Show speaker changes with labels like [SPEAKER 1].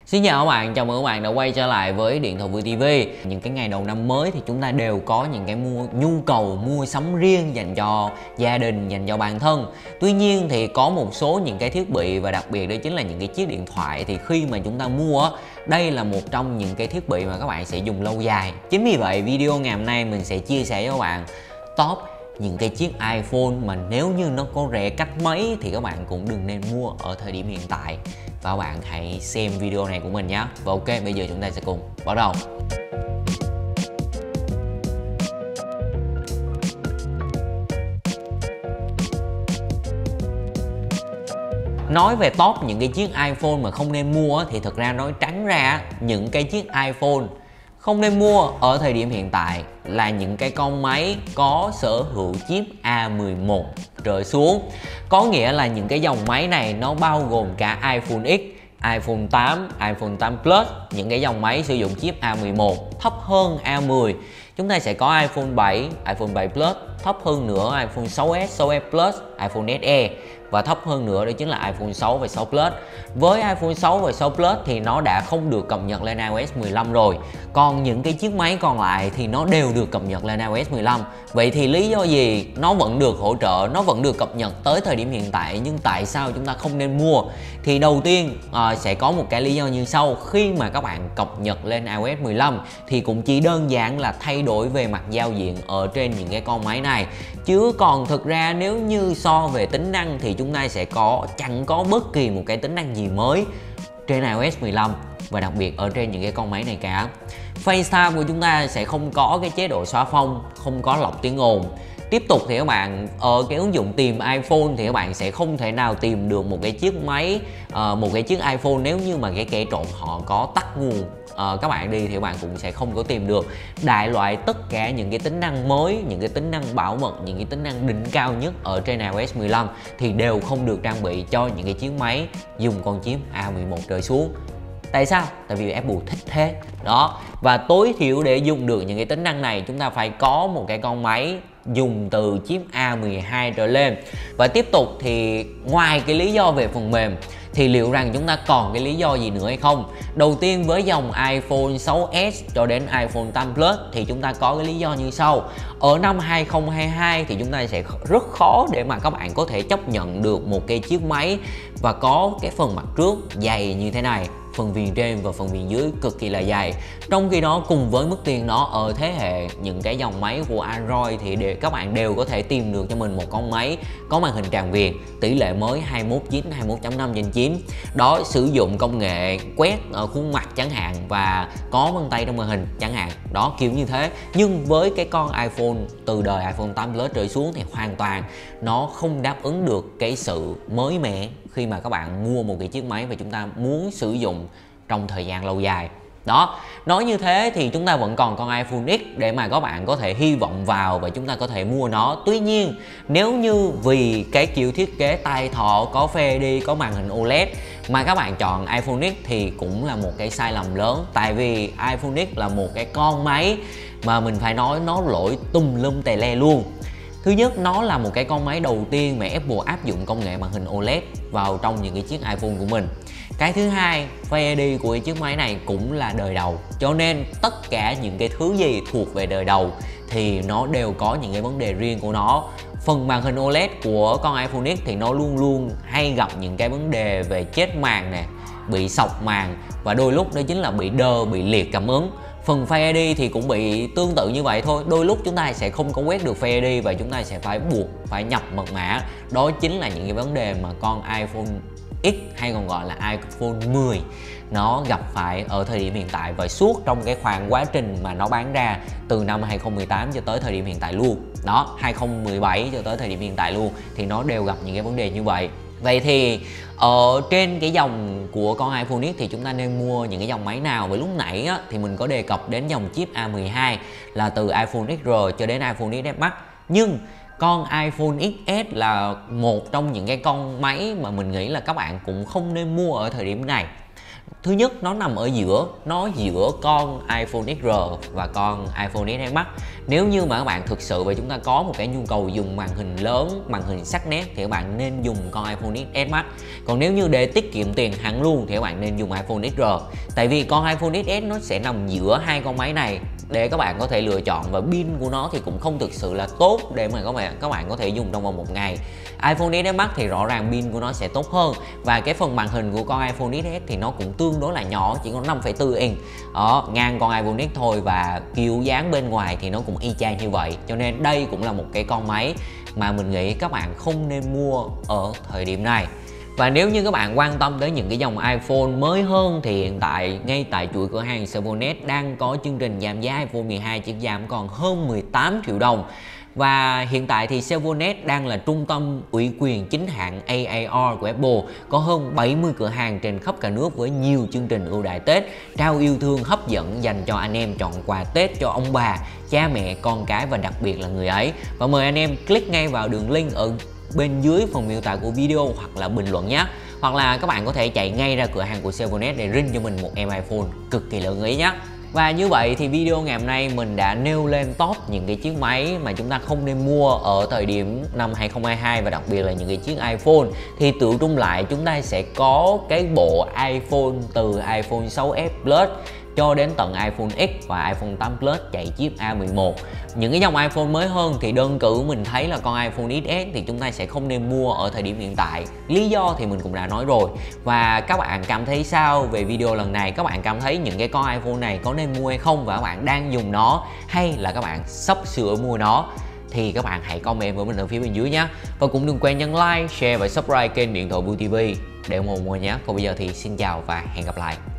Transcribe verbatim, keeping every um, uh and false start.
[SPEAKER 1] Xin chào các bạn, chào mừng các bạn đã quay trở lại với Điện Thoại Vui ti vi. Những cái ngày đầu năm mới thì chúng ta đều có những cái mua nhu cầu mua sắm riêng dành cho gia đình, dành cho bản thân. Tuy nhiên thì có một số những cái thiết bị và đặc biệt đó chính là những cái chiếc điện thoại thì khi mà chúng ta mua, đây là một trong những cái thiết bị mà các bạn sẽ dùng lâu dài. Chính vì vậy video ngày hôm nay mình sẽ chia sẻ với các bạn top những cái chiếc iPhone mà nếu như nó có rẻ cách mấy thì các bạn cũng đừng nên mua ở thời điểm hiện tại. Và các bạn hãy xem video này của mình nhé. Và ok, bây giờ chúng ta sẽ cùng bắt đầu. Nói về top những cái chiếc iPhone mà không nên mua thì thật ra nói trắng ra những cái chiếc iPhone không nên mua ở thời điểm hiện tại là những cái con máy có sở hữu chip A mười một trở xuống. Có nghĩa là những cái dòng máy này nó bao gồm cả iPhone X, iPhone tám, iPhone tám Plus, những cái dòng máy sử dụng chip A mười một thấp hơn A mười. Chúng ta sẽ có iPhone bảy, iPhone bảy Plus, thấp hơn nữa iPhone sáu S, sáu S Plus, iPhone ét e và thấp hơn nữa đó chính là iPhone sáu và sáu Plus. Với iPhone sáu và sáu Plus thì nó đã không được cập nhật lên iOS mười lăm rồi. Còn những cái chiếc máy còn lại thì nó đều được cập nhật lên iOS mười lăm. Vậy thì lý do gì nó vẫn được hỗ trợ, nó vẫn được cập nhật tới thời điểm hiện tại, nhưng tại sao chúng ta không nên mua? Thì đầu tiên à, sẽ có một cái lý do như sau. Khi mà các bạn cập nhật lên iOS mười lăm thì cũng chỉ đơn giản là thay đổi về mặt giao diện ở trên những cái con máy này. Chứ còn thực ra nếu như so về tính năng thì chúng ta sẽ có chẳng có bất kỳ một cái tính năng gì mới trên iOS mười lăm và đặc biệt ở trên những cái con máy này cả. FaceTime của chúng ta sẽ không có cái chế độ xóa phông, không có lọc tiếng ồn. Tiếp tục thì các bạn ở cái ứng dụng tìm iPhone thì các bạn sẽ không thể nào tìm được một cái chiếc máy, uh, một cái chiếc iPhone nếu như mà cái kẻ trộm họ có tắt nguồn uh, các bạn đi thì các bạn cũng sẽ không có tìm được. Đại loại tất cả những cái tính năng mới, những cái tính năng bảo mật, những cái tính năng đỉnh cao nhất ở trên iOS mười lăm thì đều không được trang bị cho những cái chiếc máy dùng con chip A mười một trở xuống. Tại sao? Tại vì Apple thích thế đó. Và tối thiểu để dùng được những cái tính năng này chúng ta phải có một cái con máy dùng từ chip A mười hai trở lên. Và tiếp tục thì ngoài cái lý do về phần mềm thì liệu rằng chúng ta còn cái lý do gì nữa hay không? Đầu tiên với dòng iPhone sáu S cho đến iPhone tám Plus thì chúng ta có cái lý do như sau. Ở năm hai không hai hai thì chúng ta sẽ rất khó để mà các bạn có thể chấp nhận được một cái chiếc máy và có cái phần mặt trước dày như thế này, phần viền trên và phần viền dưới cực kỳ là dày. Trong khi đó cùng với mức tiền đó ở thế hệ những cái dòng máy của Android thì để các bạn đều có thể tìm được cho mình một con máy có màn hình tràn viền, tỷ lệ mới hai mốt chín, hai mốt chấm năm trên chín. Đó, sử dụng công nghệ quét ở khuôn mặt chẳng hạn và có vân tay trong màn hình chẳng hạn. Đó, kiểu như thế. Nhưng với cái con iPhone từ đời iPhone tám Plus trở xuống thì hoàn toàn nó không đáp ứng được cái sự mới mẻ khi mà các bạn mua một cái chiếc máy và chúng ta muốn sử dụng trong thời gian lâu dài. Đó, nói như thế thì chúng ta vẫn còn con iPhone X để mà các bạn có thể hy vọng vào và chúng ta có thể mua nó. Tuy nhiên nếu như vì cái kiểu thiết kế tay thọ, có Face ai đi, có màn hình ô led mà các bạn chọn iPhone X thì cũng là một cái sai lầm lớn. Tại vì iPhone X là một cái con máy mà mình phải nói nó lỗi tùm lum tè le luôn. Thứ nhất, nó là một cái con máy đầu tiên mà Apple áp dụng công nghệ màn hình ô led vào trong những cái chiếc iPhone của mình. Cái thứ hai, Face ai đi của chiếc máy này cũng là đời đầu. Cho nên tất cả những cái thứ gì thuộc về đời đầu thì nó đều có những cái vấn đề riêng của nó. Phần màn hình ô led của con iPhone X thì nó luôn luôn hay gặp những cái vấn đề về chết màn nè, bị sọc màn và đôi lúc đó chính là bị đơ, bị liệt cảm ứng. Phần Face ai đi thì cũng bị tương tự như vậy thôi. Đôi lúc chúng ta sẽ không có quét được Face ai đi và chúng ta sẽ phải buộc, phải nhập mật mã. Đó chính là những cái vấn đề mà con iPhone X hay còn gọi là iPhone mười nó gặp phải ở thời điểm hiện tại và suốt trong cái khoảng quá trình mà nó bán ra từ năm hai không một tám cho tới thời điểm hiện tại luôn. Đó, hai không một bảy cho tới thời điểm hiện tại luôn thì nó đều gặp những cái vấn đề như vậy. Vậy thì ở trên cái dòng của con iPhone X thì chúng ta nên mua những cái dòng máy nào? Với lúc nãy á, thì mình có đề cập đến dòng chip A mười hai là từ iPhone ích rờ cho đến iPhone ích ét Max. Nhưng con iPhone ích ét là một trong những cái con máy mà mình nghĩ là các bạn cũng không nên mua ở thời điểm này. Thứ nhất, nó nằm ở giữa, nó giữa con iPhone ích rờ và con iPhone ích ét Max. Nếu như mà các bạn thực sự và chúng ta có một cái nhu cầu dùng màn hình lớn, màn hình sắc nét thì các bạn nên dùng con iPhone ích ét Max. Còn nếu như để tiết kiệm tiền hẳn luôn thì các bạn nên dùng iPhone ích rờ. Tại vì con iPhone ích ét nó sẽ nằm giữa hai con máy này để các bạn có thể lựa chọn, và pin của nó thì cũng không thực sự là tốt để mà các bạn các bạn có thể dùng trong vòng một ngày. iPhone ích ét Max thì rõ ràng pin của nó sẽ tốt hơn, và cái phần màn hình của con iPhone ích ét thì nó cũng tương đối là nhỏ, chỉ có năm phẩy bốn inch, đó, ngang con iPhone X thôi, và kiểu dáng bên ngoài thì nó cũng y chang như vậy. Cho nên đây cũng là một cái con máy mà mình nghĩ các bạn không nên mua ở thời điểm này. Và nếu như các bạn quan tâm tới những cái dòng iPhone mới hơn thì hiện tại ngay tại chuỗi cửa hàng Servonet đang có chương trình giảm giá iPhone mười hai chỉ giảm còn hơn mười tám triệu đồng. Và hiện tại thì Servonet đang là trung tâm ủy quyền chính hãng a a rờ của Apple, có hơn bảy mươi cửa hàng trên khắp cả nước với nhiều chương trình ưu đãi Tết, trao yêu thương hấp dẫn dành cho anh em chọn quà Tết cho ông bà, cha mẹ, con cái và đặc biệt là người ấy. Và mời anh em click ngay vào đường link ở bên dưới phần miêu tả của video hoặc là bình luận nhé. Hoặc là các bạn có thể chạy ngay ra cửa hàng của Servonet để ring cho mình một em iPhone cực kỳ lớn ý nhé. Và như vậy thì video ngày hôm nay mình đã nêu lên top những cái chiếc máy mà chúng ta không nên mua ở thời điểm năm hai không hai hai, và đặc biệt là những cái chiếc iPhone. Thì tự trung lại chúng ta sẽ có cái bộ iPhone từ iPhone sáu S Plus cho đến tận iPhone X và iPhone tám Plus chạy chip A mười một. Những cái dòng iPhone mới hơn thì đơn cử mình thấy là con iPhone ích ét thì chúng ta sẽ không nên mua ở thời điểm hiện tại. Lý do thì mình cũng đã nói rồi. Và các bạn cảm thấy sao về video lần này? Các bạn cảm thấy những cái con iPhone này có nên mua hay không, và các bạn đang dùng nó hay là các bạn sắp sửa mua nó? Thì các bạn hãy comment với mình ở phía bên dưới nhé. Và cũng đừng quên nhấn like, share và subscribe kênh Điện thoại Bưu ti vi để ủng hộ mình nhé. Còn bây giờ thì xin chào và hẹn gặp lại.